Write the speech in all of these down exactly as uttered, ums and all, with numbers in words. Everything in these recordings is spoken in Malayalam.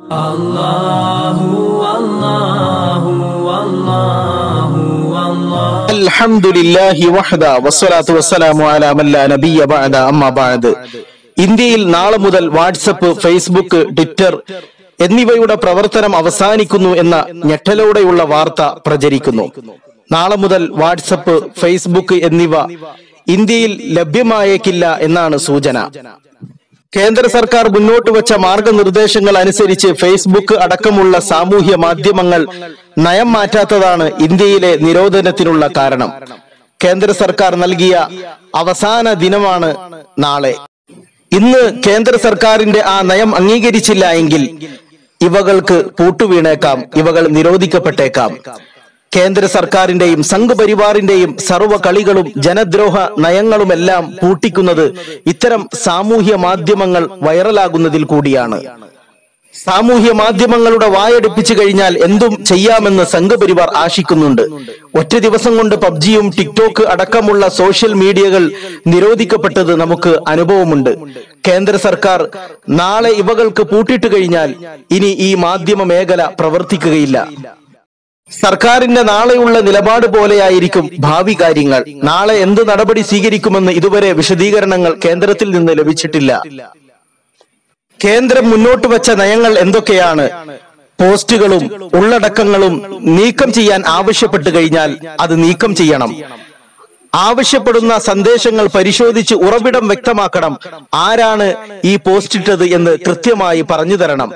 അൽഹംദുലില്ലാഹി വഹദ വസ്സലാത്തു വസ്സലാമു അലാ മൻ ലാ നബിയ്യ ബഅദ അമ്മാ ബഅദ്. ഇന്ത്യയിൽ നാളെ മുതൽ വാട്സപ്പ്, ഫേസ്ബുക്ക്, ട്വിറ്റർ എന്നിവയുടെ പ്രവർത്തനം അവസാനിക്കുന്നു എന്ന ഞെട്ടലോടെയുള്ള വാർത്ത പ്രചരിക്കുന്നു. നാളെ മുതൽ വാട്സപ്പ്, ഫേസ്ബുക്ക് എന്നിവ ഇന്ത്യയിൽ ലഭ്യമായേക്കില്ല എന്നാണ് സൂചന. കേന്ദ്ര സർക്കാർ മുന്നോട്ട് വെച്ച മാർഗനിർദ്ദേശങ്ങൾ അനുസരിച്ച് ഫേസ്ബുക്ക് അടക്കമുള്ള സാമൂഹ്യ മാധ്യമങ്ങൾ നയം മാറ്റാത്തതാണ് ഇന്ത്യയിലെ നിരോധനത്തിനുള്ള കാരണം. കേന്ദ്ര സർക്കാർ നൽകിയ അവസാന ദിനമാണ് നാളെ. ഇന്ന് കേന്ദ്ര സർക്കാരിന്റെ ആ നയം അംഗീകരിച്ചില്ല എങ്കിൽ ഇവകൾക്ക് പൂട്ടുവീണേക്കാം, ഇവകൾ നിരോധിക്കപ്പെട്ടേക്കാം. കേന്ദ്ര സർക്കാരിന്റെയും സംഘപരിവാറിന്റെയും സർവ്വ കളികളും ജനദ്രോഹ നയങ്ങളുമെല്ലാം പൂട്ടിക്കുന്നത് ഇത്തരം സാമൂഹ്യ മാധ്യമങ്ങൾ വൈറലാകുന്നതിൽ കൂടിയാണ്. സാമൂഹ്യ മാധ്യമങ്ങളുടെ വായടുപ്പിച്ചു കഴിഞ്ഞാൽ എന്തും ചെയ്യാമെന്ന് സംഘപരിവാർ ആശിക്കുന്നുണ്ട്. ഒറ്റ ദിവസം കൊണ്ട് പബ്ജിയും ടിക്ടോക്ക് അടക്കമുള്ള സോഷ്യൽ മീഡിയകൾ നിരോധിക്കപ്പെട്ടത് നമുക്ക് അനുഭവമുണ്ട്. കേന്ദ്ര സർക്കാർ നാളെ ഇവകൾക്ക് പൂട്ടിട്ട് കഴിഞ്ഞാൽ ഇനി ഈ മാധ്യമ മേഖല പ്രവർത്തിക്കുകയില്ല. സർക്കാരിന്റെ നാളെയുള്ള നിലപാട് പോലെയായിരിക്കും ഭാവി കാര്യങ്ങൾ. നാളെ എന്ത് നടപടി സ്വീകരിക്കുമെന്ന് ഇതുവരെ വിശദീകരണങ്ങൾ കേന്ദ്രത്തിൽ നിന്ന് ലഭിച്ചിട്ടില്ല. കേന്ദ്രം മുന്നോട്ട് വെച്ച നയങ്ങൾ എന്തൊക്കെയാണ്? പോസ്റ്റുകളും ഉള്ളടക്കങ്ങളും നീക്കം ചെയ്യാൻ ആവശ്യപ്പെട്ടു കഴിഞ്ഞാൽ അത് നീക്കം ചെയ്യണം. ആവശ്യപ്പെടുന്ന സന്ദേശങ്ങൾ പരിശോധിച്ച് ഉറവിടം വ്യക്തമാക്കണം. ആരാണ് ഈ പോസ്റ്റ് ഇട്ടത് എന്ന് കൃത്യമായി പറഞ്ഞു തരണം.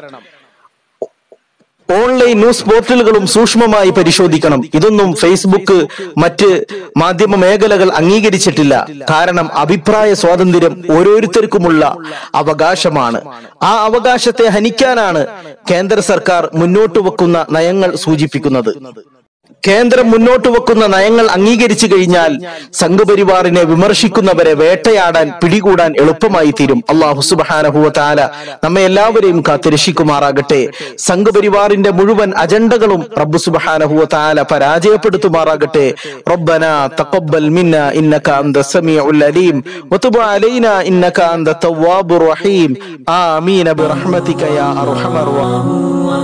ഓൺലൈൻ ന്യൂസ് പോർട്ടലുകളും സൂക്ഷ്മമായി പരിശോധിക്കണം. ഇതൊന്നും ഫേസ്ബുക്ക്, മറ്റ് മാധ്യമ മേഖലകൾ അംഗീകരിച്ചിട്ടില്ല. കാരണം അഭിപ്രായ സ്വാതന്ത്ര്യം ഓരോരുത്തർക്കുമുള്ള അവകാശമാണ്. ആ അവകാശത്തെ ഹനിക്കാനാണ് കേന്ദ്ര സർക്കാർ മുന്നോട്ട് വെക്കുന്ന നയങ്ങൾ സൂചിപ്പിക്കുന്നത്. കേന്ദ്രം മുന്നോട്ട് വെക്കുന്ന നയങ്ങൾ അംഗീകരിച്ചു കഴിഞ്ഞാൽ സംഘപരിവാറിനെ വിമർശിക്കുന്നവരെ വേട്ടയാടാൻ, പിടികൂടാൻ എളുപ്പമായി തീരും. അല്ലാഹു സുബ്ഹാനഹു വ തആല നമ്മെ എല്ലാവരെയും കാത്തുരക്ഷിക്കുമാറാകട്ടെ. സംഘപരിവാറിന്റെ മുഴുവൻ അജണ്ടകളും റബ്ബ് സുബ്ഹാനഹു വ തആല പരാജയപ്പെടുത്തുമാറാകട്ടെ. റബ്ബനാ തഖബ്ബൽ മിന്നാ ഇന്നക അൻത സമീഉൽ അലീം വതുബ് അലൈനാ ഇന്നക അൻത തവ്വാബുർ റഹീം. ആമീൻ ബിറഹ്മതിക യാ അർഹമർ റഹീം.